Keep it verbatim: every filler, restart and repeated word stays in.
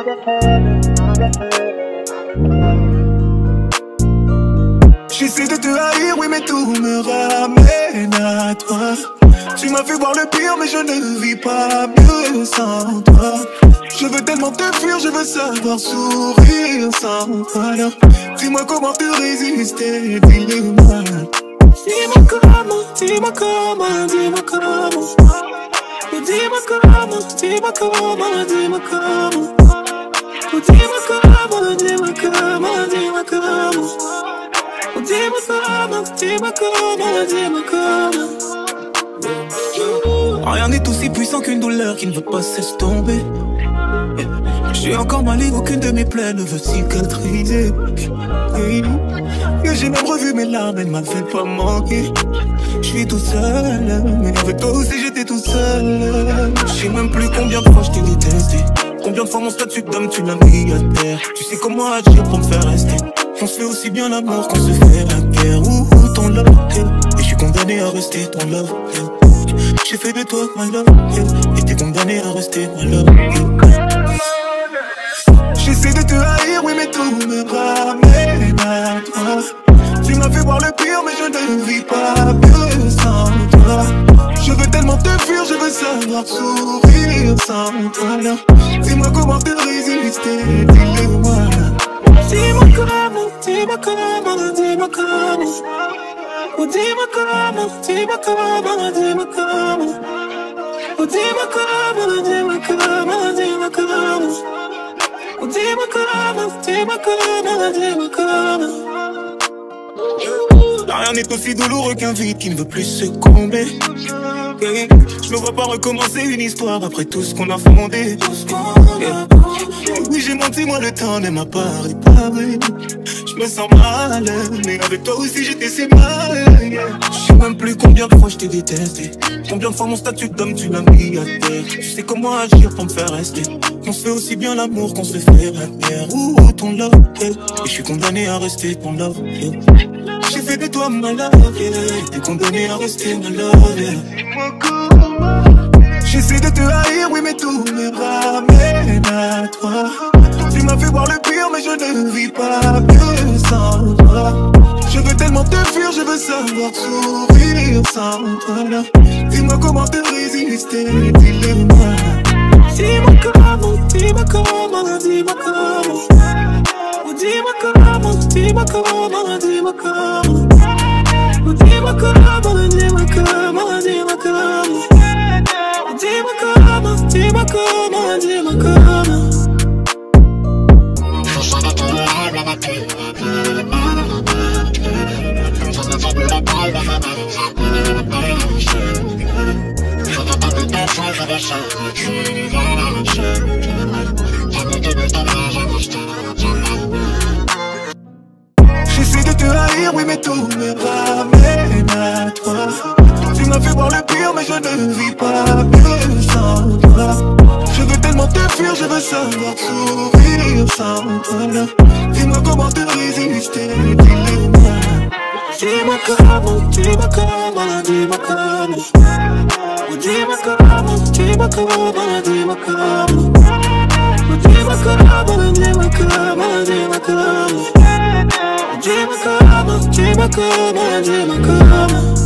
J'essaie de te haïr, oui mais tout me ramène à toi. Tu m'as fait voir le pire mais je ne vis pas mieux sans toi. Je veux tellement te fuir, je veux savoir sourire sans toi. Alors dis-moi comment te résister, dis-le-moi. Dis-moi comment, dis-moi comment, dis-moi comment. Dis-moi comment, dis-moi comment, dis-moi comment. Dis-moi comment, dis-moi comment, dis-moi comment. Dis-moi comment, dis-moi comment, dis-moi comment. Rien n'est aussi puissant qu'une douleur qui ne veut pas s'estomper. J'ai encore mal et aucune de mes plaies ne veut cicatriser. Et j'ai même revu mes larmes, elles m'avaient pas manqué. Je suis tout seul, mais avec toi aussi j'étais tout seul. Je sais même plus combien de fois je t'ai détesté. Combien de fois mon statut d'homme tu l'as mis à terre. Tu sais comment agir pour me faire rester. On se fait aussi bien l'amour qu'on se fait la guerre. Ouh, ton love, yeah. Et je suis condamné à rester ton love, yeah. J'ai fait de toi my love, yeah. Et t'es condamné à rester my love, yeah. J'essaie de te haïr, oui mais tout me ramène à toi. Tu m'as fait voir le pire mais je ne vis pas mieux sans toi. Je veux tellement te fuir, je veux savoir sourire sans toi. Alors dis-moi comment te résister, dis-le-moi. Dis-moi comment, dis-moi comment, dis-moi comment. Oh dis-moi comment, dis-moi comment, dis-moi comment. Oh dis-moi comment, dis-moi comment, dis-moi comment. Oh dis-moi comment, dis-moi comment, dis-moi comment. Rien n'est aussi douloureux qu'un vide qui ne veut plus se combler. Je me vois pas recommencer une histoire après tout ce qu'on a fondé. Oui j'ai menti, moi le temps ne m'a pas réparé. Je me sens mal, mais avec toi aussi j'étais si mal. Je sais même plus combien de fois je t'ai détesté. Combien de fois mon statut d'homme tu l'as mis à terre. Tu sais comment agir pour me faire rester. On se fait aussi bien l'amour qu'on se fait la guerre. Ouh, ton love, yeah. Et je suis condamné à rester ton love, yeah. J'ai fait de toi ma love, yeah. T'es condamné à rester ma love, yeah. J'essaie de te haïr, oui mais tout me ramène à toi. Tu m'as fait voir le pire mais je ne vis pas mieux sans toi. Je veux tellement te fuir, je veux savoir sourire sans toi. Là dis-moi comment te résister, dis-le-moi. Dis-moi comment, dis-moi comment, dis-moi comment. Oh dis-moi comment, dis-moi comment, dis-moi comment. Oh dis-moi comment, dis-moi comment, dis-moi comment. Dis-moi comment, dis-moi comment, dis-moi comment. J'essaie de te haïr, oui mais tout me ramène à toi. Tu m'as fait voir le pire mais je ne vis pas mieux sans toi. Je veux tellement te fuir, je veux savoir sourire sans toi. Là dis-moi comment te résister, dis-le-moi. Dis-moi comment, dis-moi comment, dis-moi comment. Oh dis-moi comment, dis-moi comment, dis-moi comment. Oh dis-moi comment, dis-moi comment, dis-moi comment. Dis-moi comment, dis-moi comment, dis-moi comment.